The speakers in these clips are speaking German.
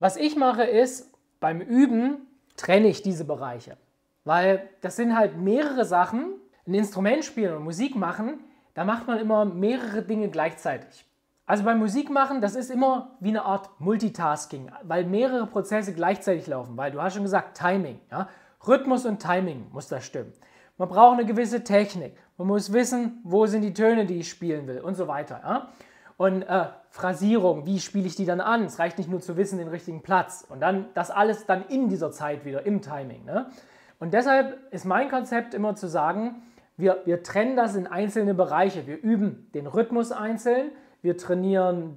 Was ich mache ist, beim Üben trenne ich diese Bereiche, weil das sind halt mehrere Sachen. Ein Instrument spielen und Musik machen, da macht man immer mehrere Dinge gleichzeitig. Also beim Musikmachen, das ist immer wie eine Art Multitasking, weil mehrere Prozesse gleichzeitig laufen, weil du hast schon gesagt, Timing, ja? Rhythmus und Timing muss da stimmen. Man braucht eine gewisse Technik, man muss wissen, wo sind die Töne, die ich spielen will und so weiter. Ja? Und Phrasierung, wie spiele ich die dann an? Es reicht nicht nur zu wissen, den richtigen Platz und dann das alles dann in dieser Zeit wieder, im Timing. Ne? Und deshalb ist mein Konzept immer zu sagen, wir trennen das in einzelne Bereiche. Wir üben den Rhythmus einzeln, wir trainieren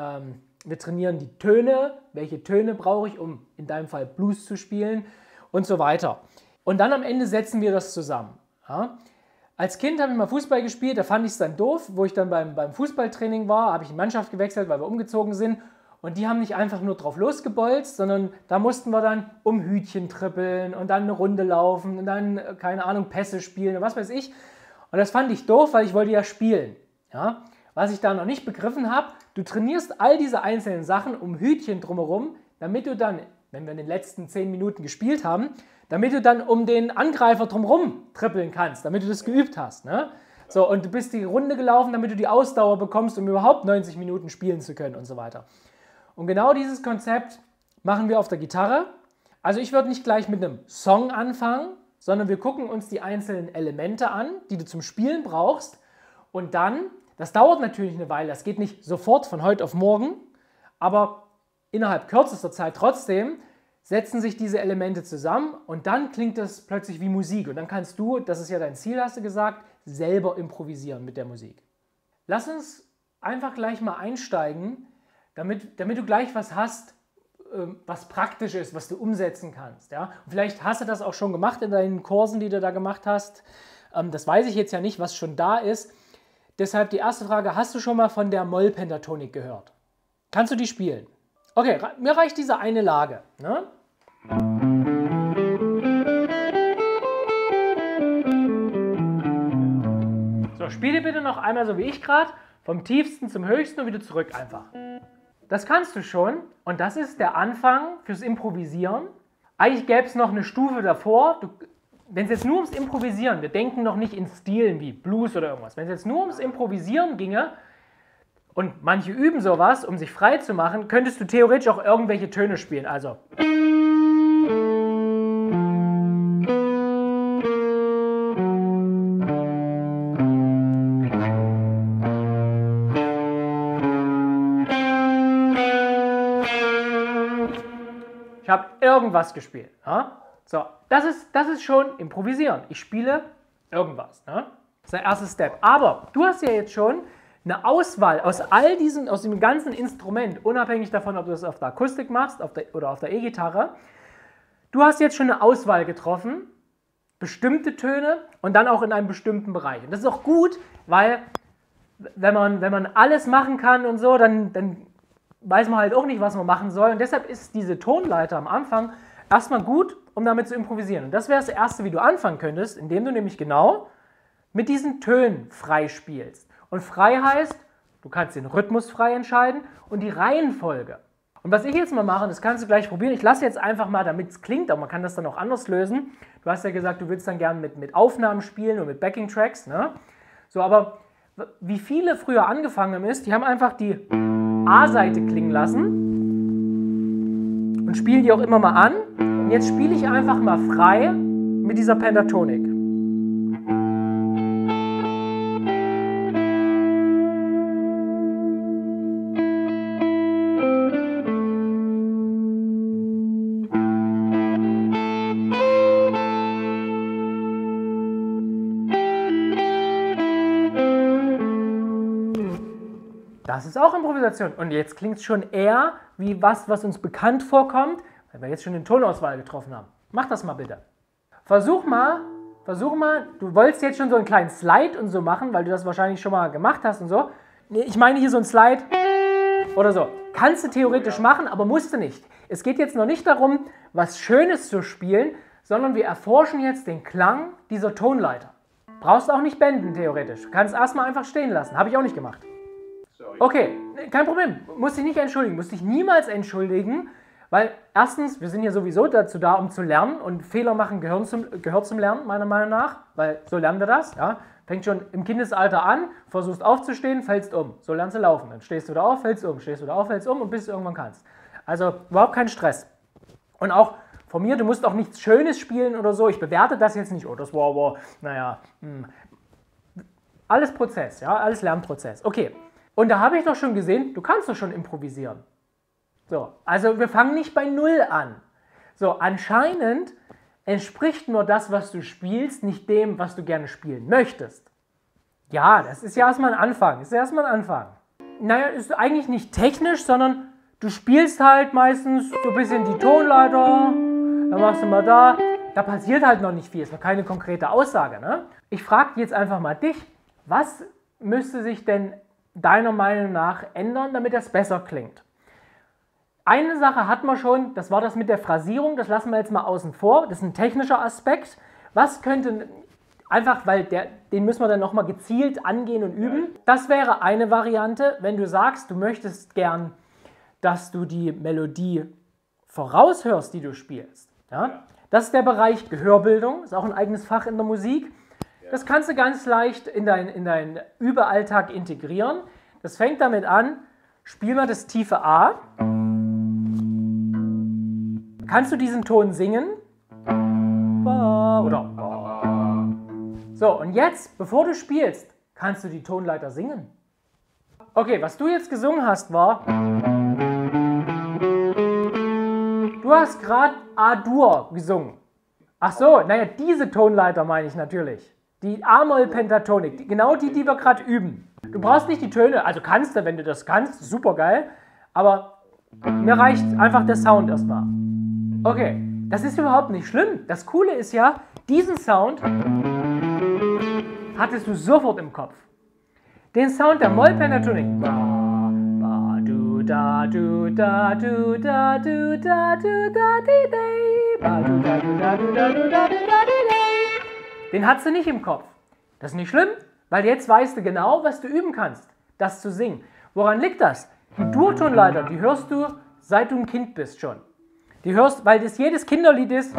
die Töne, welche Töne brauche ich, um in deinem Fall Blues zu spielen und so weiter. Und dann am Ende setzen wir das zusammen. Ja? Als Kind habe ich mal Fußball gespielt, da fand ich es dann doof, wo ich dann beim Fußballtraining war, habe ich die Mannschaft gewechselt, weil wir umgezogen sind. Und die haben nicht einfach nur drauf losgebolzt, sondern da mussten wir dann um Hütchen trippeln und dann eine Runde laufen und dann, keine Ahnung, Pässe spielen und was weiß ich. Und das fand ich doof, weil ich wollte ja spielen. Ja? Was ich da noch nicht begriffen habe, du trainierst all diese einzelnen Sachen um Hütchen drumherum, damit du dann, wenn wir in den letzten 10 Minuten gespielt haben, damit du dann um den Angreifer drumherum trippeln kannst, damit du das geübt hast. Ne? So, und du bist die Runde gelaufen, damit du die Ausdauer bekommst, um überhaupt 90 Minuten spielen zu können und so weiter. Und genau dieses Konzept machen wir auf der Gitarre. Also ich würde nicht gleich mit einem Song anfangen, sondern wir gucken uns die einzelnen Elemente an, die du zum Spielen brauchst. Und dann, das dauert natürlich eine Weile, das geht nicht sofort von heute auf morgen, aber innerhalb kürzester Zeit trotzdem setzen sich diese Elemente zusammen und dann klingt das plötzlich wie Musik. Und dann kannst du, das ist ja dein Ziel, hast du gesagt, selber improvisieren mit der Musik. Lass uns einfach gleich mal einsteigen, damit du gleich was hast, was praktisch ist, was du umsetzen kannst. Ja? Und vielleicht hast du das auch schon gemacht in deinen Kursen, die du da gemacht hast. Das weiß ich jetzt ja nicht, was schon da ist. Deshalb die erste Frage, hast du schon mal von der Mollpentatonik gehört? Kannst du die spielen? Okay, mir reicht diese eine Lage. Ne? So, spiele bitte noch einmal so wie ich gerade, vom tiefsten zum höchsten und wieder zurück einfach. Das kannst du schon und das ist der Anfang fürs Improvisieren. Eigentlich gäbe es noch eine Stufe davor. Wenn es jetzt nur ums Improvisieren, wir denken noch nicht in Stilen wie Blues oder irgendwas. Wenn es jetzt nur ums Improvisieren ginge und manche üben sowas, um sich frei zu machen, könntest du theoretisch auch irgendwelche Töne spielen. Also ich habe irgendwas gespielt. Ja? So, das ist schon Improvisieren. Ich spiele irgendwas. Ne? Das ist der erste Step. Aber du hast ja jetzt schon eine Auswahl aus dem ganzen Instrument, unabhängig davon, ob du das auf der Akustik machst oder auf der E-Gitarre. Du hast jetzt schon eine Auswahl getroffen, bestimmte Töne und dann auch in einem bestimmten Bereich. Und das ist auch gut, weil wenn man alles machen kann und so, dann weiß man halt auch nicht, was man machen soll. Und deshalb ist diese Tonleiter am Anfang erstmal gut, um damit zu improvisieren. Und das wäre das Erste, wie du anfangen könntest, indem du nämlich genau mit diesen Tönen frei spielst. Und frei heißt, du kannst den Rhythmus frei entscheiden und die Reihenfolge. Und was ich jetzt mal mache, das kannst du gleich probieren, ich lasse jetzt einfach mal, damit es klingt, aber man kann das dann auch anders lösen. Du hast ja gesagt, du willst dann gerne mit Aufnahmen spielen und mit Backing-Tracks. Ne? So, aber wie viele früher angefangen haben, die haben einfach die A-Seite klingen lassen und spielen die auch immer mal an. Und jetzt spiele ich einfach mal frei mit dieser Pentatonik. Das ist auch Improvisation. Und jetzt klingt es schon eher wie was uns bekannt vorkommt, weil wir jetzt schon eine Tonauswahl getroffen haben. Mach das mal bitte. Versuch mal, du wolltest jetzt schon so einen kleinen Slide und so machen, weil du das wahrscheinlich schon mal gemacht hast und so. Ich meine hier so einen Slide oder so. Kannst du theoretisch machen, aber musst du nicht. Es geht jetzt noch nicht darum, was Schönes zu spielen, sondern wir erforschen jetzt den Klang dieser Tonleiter. Brauchst auch nicht benden theoretisch. Kannst erstmal einfach stehen lassen. Habe ich auch nicht gemacht. Okay, kein Problem. Musst dich nicht entschuldigen. Musst dich niemals entschuldigen, Weil erstens, wir sind ja sowieso dazu da, um zu lernen und Fehler machen gehört zum Lernen, meiner Meinung nach, weil so lernen wir das. Ja? Fängt schon im Kindesalter an, versuchst aufzustehen, fällst um. So lernst du laufen. Dann stehst du da auf, fällst um, stehst du da auf, fällst um und bis du irgendwann kannst. Also überhaupt kein Stress. Und auch von mir, du musst auch nichts Schönes spielen oder so. Ich bewerte das jetzt nicht. Oh, das war aber, naja, alles Prozess, ja, alles Lernprozess. Okay, und da habe ich doch schon gesehen, du kannst doch schon improvisieren. So, also wir fangen nicht bei Null an. So, anscheinend entspricht nur das, was du spielst, nicht dem, was du gerne spielen möchtest. Ja, das ist ja erstmal ein Anfang. Naja, ist eigentlich nicht technisch, sondern du spielst halt meistens so ein bisschen die Tonleiter, dann machst du mal da. Da passiert halt noch nicht viel, ist noch keine konkrete Aussage. Ne? Ich frage jetzt einfach mal dich, was müsste sich denn deiner Meinung nach ändern, damit das besser klingt? Eine Sache hatten wir schon, das war das mit der Phrasierung, das lassen wir jetzt mal außen vor, das ist ein technischer Aspekt. Was könnte, einfach weil den müssen wir dann nochmal gezielt angehen und üben. Das wäre eine Variante, wenn du sagst, du möchtest gern, dass du die Melodie voraushörst, die du spielst. Ja? Das ist der Bereich Gehörbildung, ist auch ein eigenes Fach in der Musik. Das kannst du ganz leicht in deinen Überalltag integrieren. Das fängt damit an, spiel mal das tiefe A. Kannst du diesen Ton singen? Ba oder ba. So, und jetzt, bevor du spielst, kannst du die Tonleiter singen. Okay, was du jetzt gesungen hast, war... Du hast gerade A-Dur gesungen. Ach so, naja, diese Tonleiter meine ich natürlich. Die A-Moll-Pentatonik, genau die wir gerade üben. Du brauchst nicht die Töne, also kannst du, wenn du das kannst, super geil, aber mir reicht einfach der Sound erstmal. Okay, das ist überhaupt nicht schlimm. Das Coole ist ja, diesen Sound hattest du sofort im Kopf. Den Sound der Moll-Pentatonik. Ba, ba, du, da, du, da, du, da, du, da, du, da, di, di, ba, du, da, du, da, du, da, du, da, du, da, di, di. Den hat sie nicht im Kopf. Das ist nicht schlimm, weil jetzt weißt du genau, was du üben kannst, das zu singen. Woran liegt das? Die Durtonleiter, die hörst du, seit du ein Kind bist schon. Die hörst, weil das jedes Kinderlied ist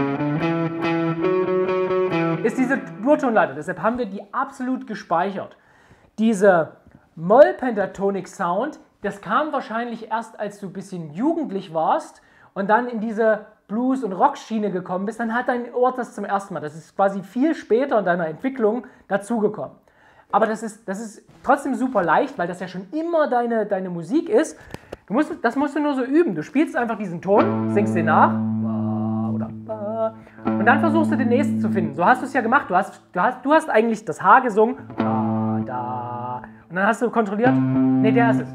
diese Durtonleiter. Deshalb haben wir die absolut gespeichert. Diese Moll-Pentatonik-Sound, das kam wahrscheinlich erst, als du ein bisschen jugendlich warst und dann in diese Blues- und Rock-Schiene gekommen bist, dann hat dein Ohr das zum ersten Mal. Das ist quasi viel später in deiner Entwicklung dazugekommen. Aber das ist trotzdem super leicht, weil das ja schon immer deine Musik ist. Das musst du nur so üben. Du spielst einfach diesen Ton, singst den nach oder und dann versuchst du den nächsten zu finden. So hast du es ja gemacht. Du hast eigentlich das H gesungen. Da. Und dann hast du kontrolliert. Ne, der ist es.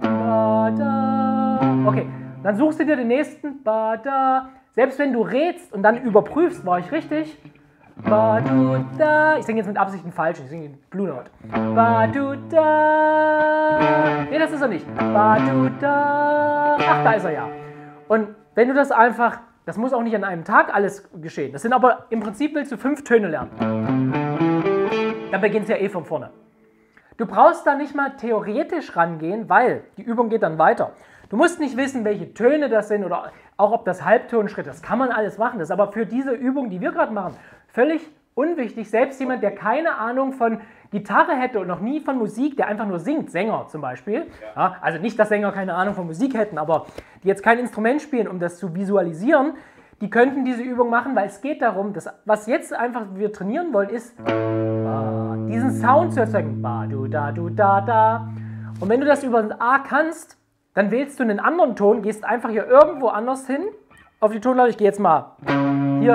Da. Okay, dann suchst du dir den nächsten. Da. Selbst wenn du rätst und dann überprüfst, war ich richtig? Ba-du-da. Ich singe jetzt mit Absicht falsch, ich singe Blue Note. Ba-du-da. Nee, das ist er nicht. Ba-du-da. Ach, da ist er ja. Und wenn du das einfach, das muss auch nicht an einem Tag alles geschehen. Das sind aber, im Prinzip willst du 5 Töne lernen. Dann beginnt es ja eh von vorne. Du brauchst da nicht mal theoretisch rangehen, weil die Übung geht dann weiter. Du musst nicht wissen, welche Töne das sind oder auch ob das Halbtonschritt ist. Das kann man alles machen. Das ist aber für diese Übung, die wir gerade machen, völlig unwichtig. Selbst jemand, der keine Ahnung von Gitarre hätte und noch nie von Musik, der einfach nur singt, Sänger zum Beispiel. Ja, also nicht, dass Sänger keine Ahnung von Musik hätten, aber die jetzt kein Instrument spielen, um das zu visualisieren, die könnten diese Übung machen, weil es geht darum, dass, was jetzt einfach wir trainieren wollen, ist diesen Sound zu erzeugen. Ba, du, da, da. Und wenn du das über ein A kannst, dann wählst du einen anderen Ton, gehst einfach hier irgendwo anders hin, auf die Tonleiter. Ich gehe jetzt mal hier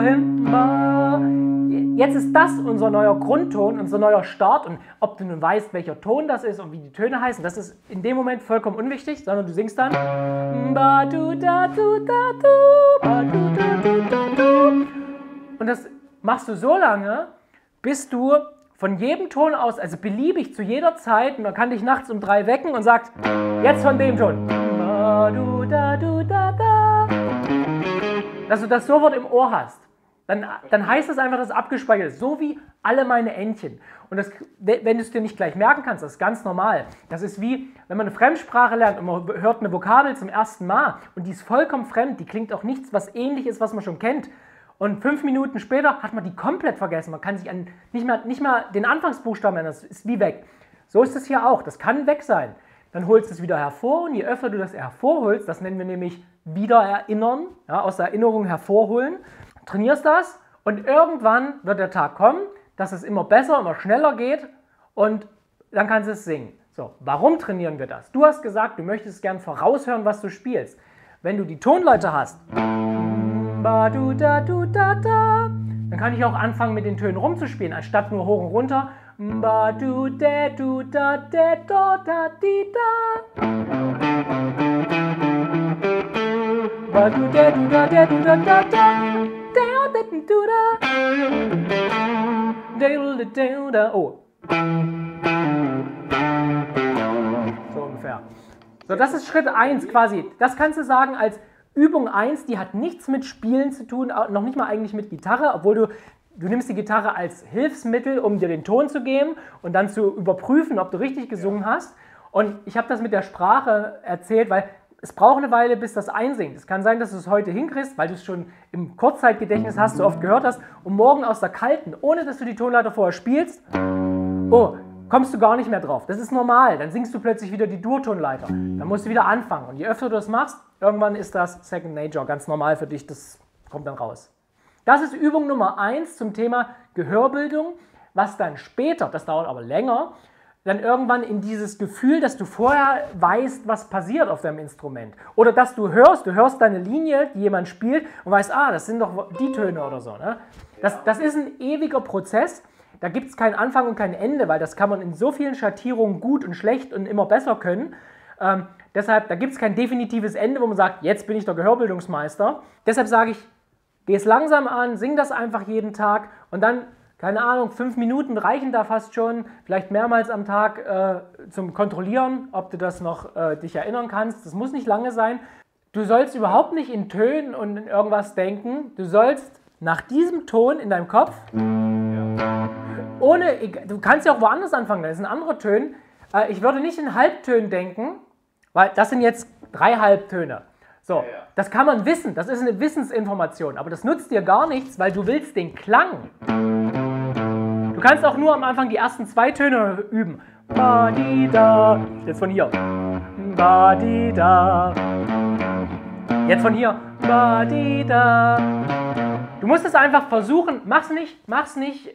hin. Jetzt ist das unser neuer Grundton, unser neuer Start. Und ob du nun weißt, welcher Ton das ist und wie die Töne heißen, das ist in dem Moment vollkommen unwichtig, sondern du singst dann. Ba, du, da, du, da, du, ba, du, da, du, da, du. Und das machst du so lange, bis du von jedem Ton aus, also beliebig zu jeder Zeit, man kann dich nachts um 3 wecken und sagt, jetzt von dem Ton. Ba, du, da, da. Dass du das sofort im Ohr hast. dann heißt das einfach, dass es abgespeichert ist. So wie alle meine Entchen. Und das, wenn du es dir nicht gleich merken kannst, das ist ganz normal. Das ist wie, wenn man eine Fremdsprache lernt und man hört eine Vokabel zum ersten Mal und die ist vollkommen fremd, die klingt auch nichts, was ähnlich ist, was man schon kennt. Und 5 Minuten später hat man die komplett vergessen. Man kann sich nicht mal den Anfangsbuchstaben ändern, das ist wie weg. So ist es hier auch, das kann weg sein. Dann holst du es wieder hervor und je öfter du das hervorholst, das nennen wir nämlich Wiedererinnern, ja, aus der Erinnerung hervorholen, trainierst das und irgendwann wird der Tag kommen, dass es immer besser, immer schneller geht und dann kannst du es singen. So, warum trainieren wir das? Du hast gesagt, du möchtest gern voraushören, was du spielst. Wenn du die Tonleiter hast, dann kann ich auch anfangen, mit den Tönen rumzuspielen, anstatt nur hoch und runter. Oh. So ungefähr. So, das ist Schritt 1 quasi. Das kannst du sagen als Übung 1, die hat nichts mit Spielen zu tun, noch nicht mal eigentlich mit Gitarre, obwohl du nimmst die Gitarre als Hilfsmittel, um dir den Ton zu geben und dann zu überprüfen, ob du richtig gesungen hast. Und ich habe das mit der Sprache erzählt, weil es braucht eine Weile, bis das einsinkt. Es kann sein, dass du es heute hinkriegst, weil du es schon im Kurzzeitgedächtnis hast, so oft gehört hast, und morgen aus der kalten, ohne dass du die Tonleiter vorher spielst, kommst du gar nicht mehr drauf. Das ist normal. Dann singst du plötzlich wieder die Durtonleiter. Dann musst du wieder anfangen. Und je öfter du das machst, irgendwann ist das Second Nature, ganz normal für dich. Das kommt dann raus. Das ist Übung Nummer 1 zum Thema Gehörbildung, was dann später, das dauert aber länger, dann irgendwann in dieses Gefühl, dass du vorher weißt, was passiert auf deinem Instrument. Oder dass du hörst deine Linie, die jemand spielt und weißt, das sind doch die Töne oder so. Ne? Das ist ein ewiger Prozess. Da gibt es keinen Anfang und kein Ende, weil das kann man in so vielen Schattierungen gut und schlecht und immer besser können. Deshalb, da gibt es kein definitives Ende, wo man sagt, jetzt bin ich der Gehörbildungsmeister. Deshalb sage ich, geh es langsam an, sing das einfach jeden Tag und dann, keine Ahnung, 5 Minuten reichen da fast schon, vielleicht mehrmals am Tag zum Kontrollieren, ob du das noch dich erinnern kannst. Das muss nicht lange sein. Du sollst überhaupt nicht in Tönen und in irgendwas denken. Du sollst nach diesem Ton in deinem Kopf, du kannst ja auch woanders anfangen, das sind andere Töne. Ich würde nicht in Halbtönen denken, weil das sind jetzt 3 Halbtöne. So, das kann man wissen, das ist eine Wissensinformation, aber das nutzt dir gar nichts, weil du willst den Klang. Du kannst auch nur am Anfang die ersten 2 Töne üben. Ba-di-da. Jetzt von hier. Ba-di-da. Jetzt von hier. Ba-di-da. Du musst es einfach versuchen, mach's nicht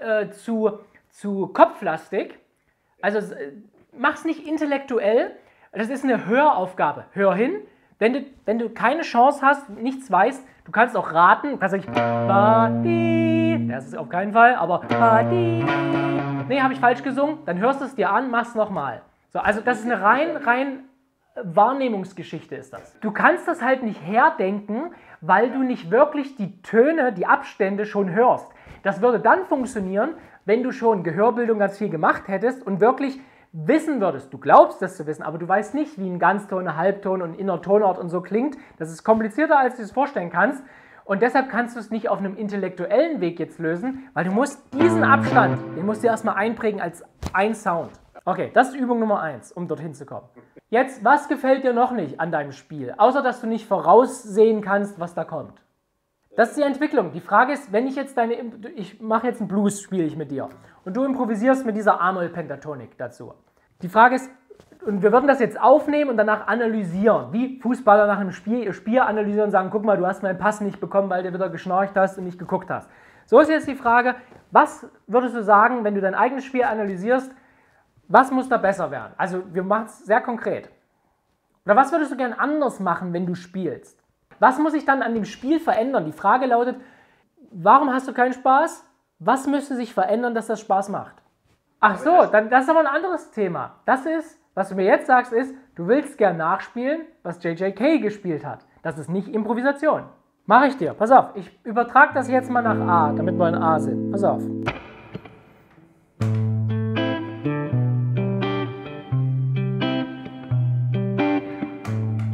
zu kopflastig, also mach's nicht intellektuell, das ist eine Höraufgabe. Hör hin, wenn du keine Chance hast, nichts weißt, du kannst auch raten, du kannst nicht Ba-di, das ist auf keinen Fall, aber Ba-di, nee, habe ich falsch gesungen, dann hörst du es dir an, mach's nochmal. So, also das ist eine rein Wahrnehmungsgeschichte ist das. Du kannst das halt nicht herdenken, weil du nicht wirklich die Töne, die Abstände schon hörst. Das würde dann funktionieren, wenn du schon Gehörbildung ganz viel gemacht hättest und wirklich wissen würdest. Du glaubst das zu wissen, aber du weißt nicht, wie ein Ganzton, ein Halbton und ein innerer Tonort und so klingt. Das ist komplizierter, als du es vorstellen kannst. Und deshalb kannst du es nicht auf einem intellektuellen Weg jetzt lösen, weil du musst diesen Abstand, den musst du erstmal einprägen als ein Sound. Okay, das ist Übung Nummer 1, um dorthin zu kommen. Jetzt, was gefällt dir noch nicht an deinem Spiel? Außer, dass du nicht voraussehen kannst, was da kommt. Das ist die Entwicklung. Die Frage ist, wenn ich jetzt ich mache jetzt ein Blues, spiele ich mit dir. Und du improvisierst mit dieser A-Moll-Pentatonik dazu. Die Frage ist, und wir würden das jetzt aufnehmen und danach analysieren. Wie Fußballer nach einem Spiel analysieren und sagen, guck mal, du hast meinen Pass nicht bekommen, weil du wieder geschnorcht hast und nicht geguckt hast. So ist jetzt die Frage, was würdest du sagen, wenn du dein eigenes Spiel analysierst, was muss da besser werden? Also wir machen es sehr konkret. Oder was würdest du gern anders machen, wenn du spielst? Was muss sich dann an dem Spiel verändern? Die Frage lautet, warum hast du keinen Spaß? Was müsste sich verändern, dass das Spaß macht? Ach so, dann, das ist aber ein anderes Thema. Das ist, was du mir jetzt sagst, ist, du willst gern nachspielen, was JJK gespielt hat. Das ist nicht Improvisation. Mache ich dir. Pass auf, ich übertrage das jetzt mal nach A, damit wir in A sind. Pass auf.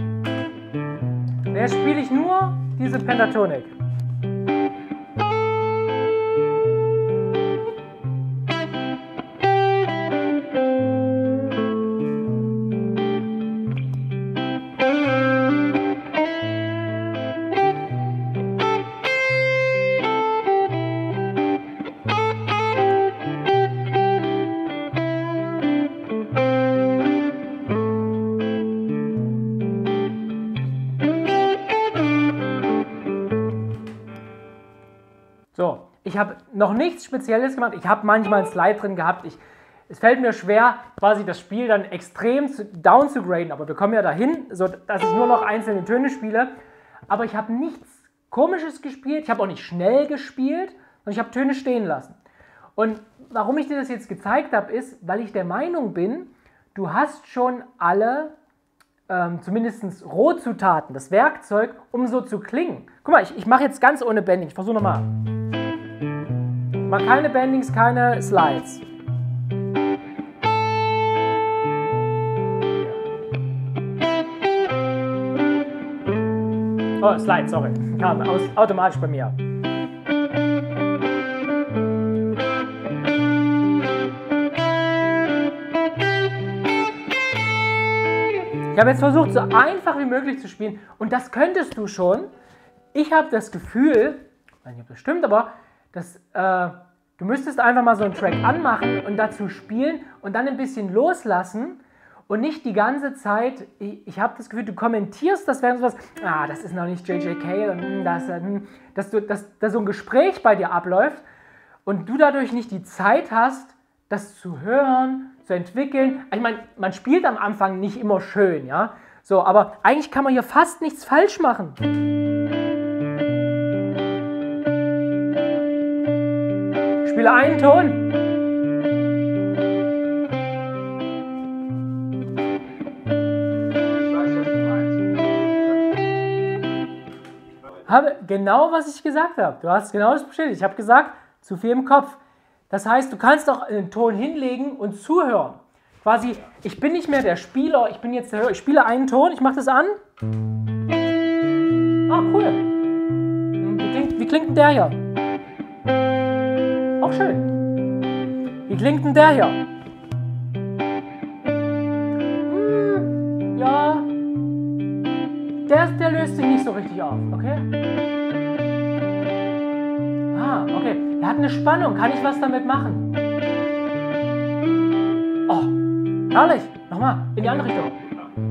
Jetzt spiele ich nur diese Pentatonik. So, ich habe noch nichts Spezielles gemacht. Ich habe manchmal ein Slide drin gehabt. Es fällt mir schwer, quasi das Spiel dann extrem down zu graden, aber wir kommen ja dahin, so dass ich nur noch einzelne Töne spiele. Aber ich habe nichts Komisches gespielt, ich habe auch nicht schnell gespielt, sondern ich habe Töne stehen lassen. Und warum ich dir das jetzt gezeigt habe, ist, weil ich der Meinung bin, du hast schon alle, zumindest Rohzutaten, das Werkzeug, um so zu klingen. Guck mal, ich mache jetzt ganz ohne Bending, ich versuche nochmal. Ich mache keine Bendings, keine Slides. Oh, Slide, sorry. Kam automatisch bei mir. Ich habe jetzt versucht, so einfach wie möglich zu spielen und das könntest du schon. Ich habe das Gefühl, ich weiß nicht, ob das stimmt, aber du müsstest einfach mal so einen Track anmachen und dazu spielen und dann ein bisschen loslassen. Und nicht die ganze Zeit, ich habe das Gefühl, du kommentierst das während sowas, das ist noch nicht JJK, und dass so ein Gespräch bei dir abläuft und du dadurch nicht die Zeit hast, das zu hören, zu entwickeln. Ich meine, man spielt am Anfang nicht immer schön, ja, so, aber eigentlich kann man hier fast nichts falsch machen. Ich spiele einen Ton. Habe genau, was ich gesagt habe. Du hast genau das bestätigt. Ich habe gesagt, zu viel im Kopf. Das heißt, du kannst doch einen Ton hinlegen und zuhören. Quasi, ich bin nicht mehr der Spieler, ich bin jetzt der Hörer. Ich spiele einen Ton, ich mache das an. Ah, cool. Wie klingt denn der hier? Auch schön. Wie klingt denn der hier? Ja. Der löst sich nicht so richtig auf, okay? Okay. Er hat eine Spannung. Kann ich was damit machen? Oh, herrlich. Nochmal, in die andere Richtung.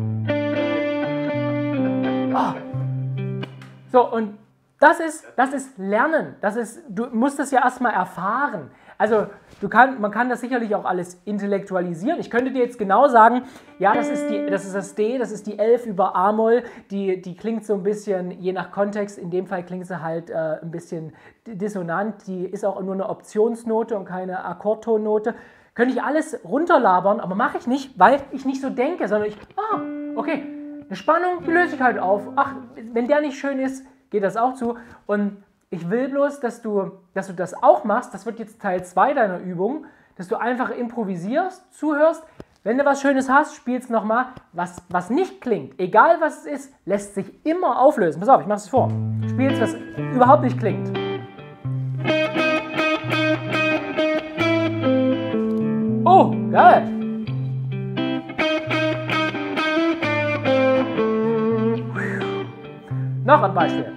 Oh. So, und das ist Lernen. Du musst das ja erstmal erfahren. Also, man kann das sicherlich auch alles intellektualisieren. Ich könnte dir jetzt genau sagen, ja, das ist das D, das ist die 11 über A-Moll, die klingt so ein bisschen, je nach Kontext, in dem Fall klingt sie halt ein bisschen dissonant, die ist auch nur eine Optionsnote und keine Akkordtonnote. Könnte ich alles runterlabern, aber mache ich nicht, weil ich nicht so denke, sondern okay, eine Spannung, die löse ich halt auf. Ach, wenn der nicht schön ist, geht das auch zu. Und ich will bloß, dass du das auch machst, das wird jetzt Teil 2 deiner Übung, dass du einfach improvisierst, zuhörst. Wenn du was Schönes hast, spielst nochmal. Was nicht klingt, egal was es ist, lässt sich immer auflösen. Pass auf, ich mache es vor. Spielst, was überhaupt nicht klingt. Oh, geil. Noch ein Beispiel.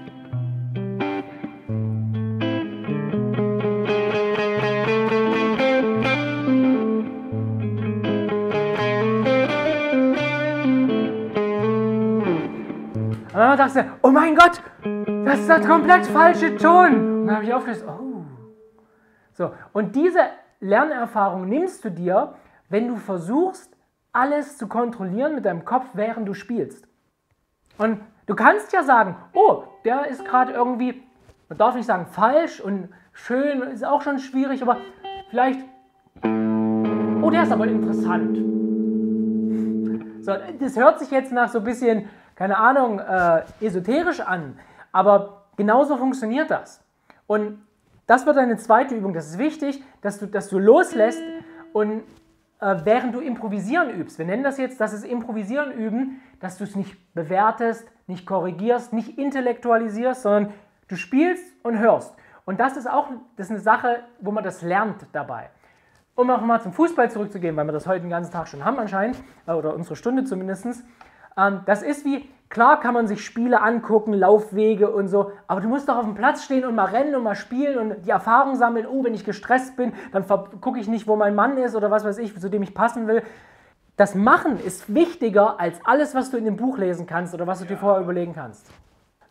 Und dann dachte ich, oh mein Gott, das ist der komplett falsche Ton. Und dann habe ich aufgelöst, oh. So, und diese Lernerfahrung nimmst du dir, wenn du versuchst, alles zu kontrollieren mit deinem Kopf, während du spielst. Und du kannst ja sagen, oh, der ist gerade irgendwie, man darf nicht sagen falsch und schön, ist auch schon schwierig, aber vielleicht, oh, der ist aber interessant. So, das hört sich jetzt nach so ein bisschen, keine Ahnung, esoterisch an, aber genauso funktioniert das. Und das wird deine zweite Übung. Das ist wichtig, dass du loslässt und während du Improvisieren übst. Wir nennen das jetzt, das ist Improvisieren üben, dass du es nicht bewertest, nicht korrigierst, nicht intellektualisierst, sondern du spielst und hörst. Und das ist eine Sache, wo man das lernt dabei. Um auch mal zum Fußball zurückzugehen, weil wir das heute den ganzen Tag schon haben anscheinend, oder unsere Stunde zumindest. Das ist wie, klar kann man sich Spiele angucken, Laufwege und so, aber du musst doch auf dem Platz stehen und mal rennen und mal spielen und die Erfahrung sammeln, oh, wenn ich gestresst bin, dann gucke ich nicht, wo mein Mann ist oder was weiß ich, zu dem ich passen will. Das Machen ist wichtiger als alles, was du in dem Buch lesen kannst oder was du dir vorher überlegen kannst.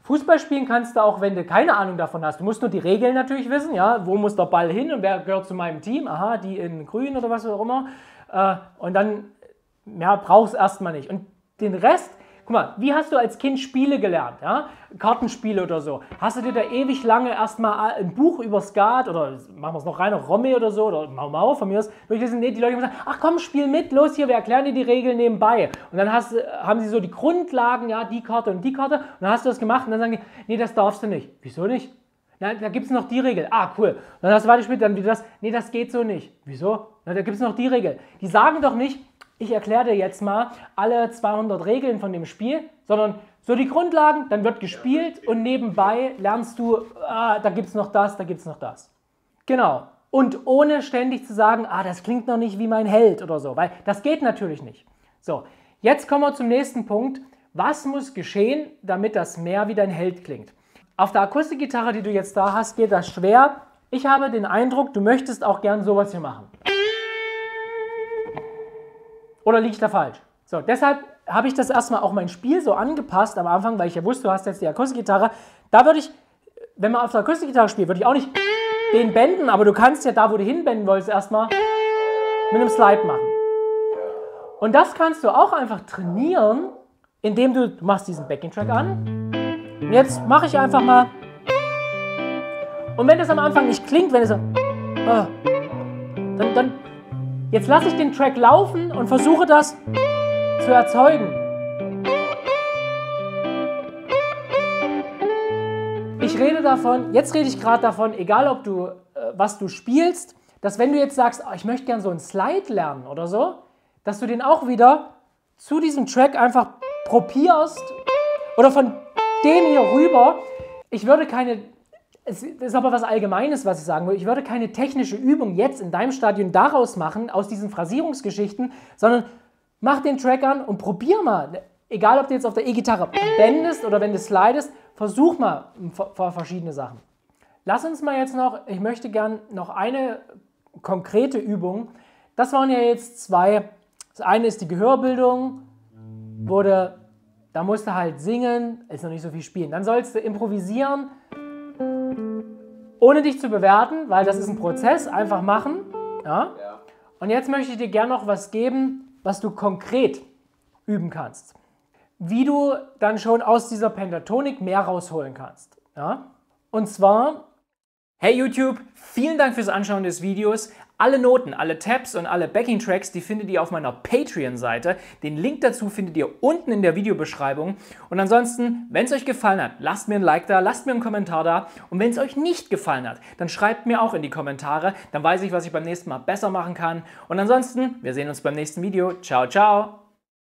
Fußball spielen kannst du auch, wenn du keine Ahnung davon hast. Du musst nur die Regeln natürlich wissen, ja, wo muss der Ball hin und wer gehört zu meinem Team, aha, die in grün oder was auch immer. Und dann, ja, brauchst du erstmal nicht. Und den Rest, guck mal, wie hast du als Kind Spiele gelernt, ja? Kartenspiele oder so? Hast du dir da ewig lange erstmal ein Buch über Skat oder machen wir es noch rein, Romy oder so oder Mau Mau von mir aus durchlesen? Nee, die Leute haben gesagt, ach komm, spiel mit, los hier, wir erklären dir die Regeln nebenbei. Und dann haben sie so die Grundlagen, ja, die Karte und die Karte und dann hast du das gemacht und dann sagen die, nee, das darfst du nicht. Wieso nicht? Na, da gibt es noch die Regel. Ah, cool. Und dann hast du weitergespielt, dann wieder das, nee, das geht so nicht. Wieso? Na, da gibt es noch die Regel. Die sagen doch nicht, ich erkläre dir jetzt mal alle 200 Regeln von dem Spiel, sondern so die Grundlagen, dann wird gespielt und nebenbei lernst du, da gibt es noch das, da gibt es noch das. Genau. Und ohne ständig zu sagen, das klingt noch nicht wie mein Held oder so, weil das geht natürlich nicht. So, jetzt kommen wir zum nächsten Punkt. Was muss geschehen, damit das mehr wie dein Held klingt? Auf der Akustikgitarre, die du jetzt da hast, geht das schwer. Ich habe den Eindruck, du möchtest auch gern sowas hier machen. Oder liege ich da falsch? So, deshalb habe ich das erstmal auch mein Spiel so angepasst am Anfang, weil ich ja wusste, du hast jetzt die Akustikgitarre. Da würde ich, wenn man auf der Akustikgitarre spielt, würde ich auch nicht den benden, aber du kannst ja da, wo du hinbenden wolltest, erstmal mit einem Slide machen. Und das kannst du auch einfach trainieren, indem du machst diesen Backing-Track an. Und jetzt mache ich einfach mal. Und wenn das am Anfang nicht klingt, wenn es so, dann jetzt lasse ich den Track laufen und versuche das zu erzeugen. Ich rede davon, jetzt rede ich gerade davon, egal ob du, was du spielst, dass wenn du jetzt sagst, ich möchte gerne so einen Slide lernen oder so, dass du den auch wieder zu diesem Track einfach probierst oder von dem hier rüber. Ich würde keine, es ist aber was Allgemeines, was ich sagen will, ich würde keine technische Übung jetzt in deinem Stadion daraus machen, aus diesen Phrasierungsgeschichten, sondern mach den Track an und probier mal. Egal, ob du jetzt auf der E-Gitarre bendest oder wenn du slidest, versuch mal verschiedene Sachen. Lass uns mal jetzt noch, ich möchte gern noch eine konkrete Übung. Das waren ja jetzt zwei. Das eine ist die Gehörbildung, da musst du halt singen, ist noch nicht so viel spielen. Dann sollst du improvisieren, ohne dich zu bewerten, weil das ist ein Prozess, einfach machen. Ja? Und jetzt möchte ich dir gerne noch was geben, was du konkret üben kannst. Wie du dann schon aus dieser Pentatonik mehr rausholen kannst. Ja? Und zwar, hey YouTube, vielen Dank fürs Anschauen des Videos. Alle Noten, alle Tabs und alle Backing-Tracks, die findet ihr auf meiner Patreon-Seite. Den Link dazu findet ihr unten in der Videobeschreibung. Und ansonsten, wenn es euch gefallen hat, lasst mir ein Like da, lasst mir einen Kommentar da. Und wenn es euch nicht gefallen hat, dann schreibt mir auch in die Kommentare. Dann weiß ich, was ich beim nächsten Mal besser machen kann. Und ansonsten, wir sehen uns beim nächsten Video. Ciao, ciao!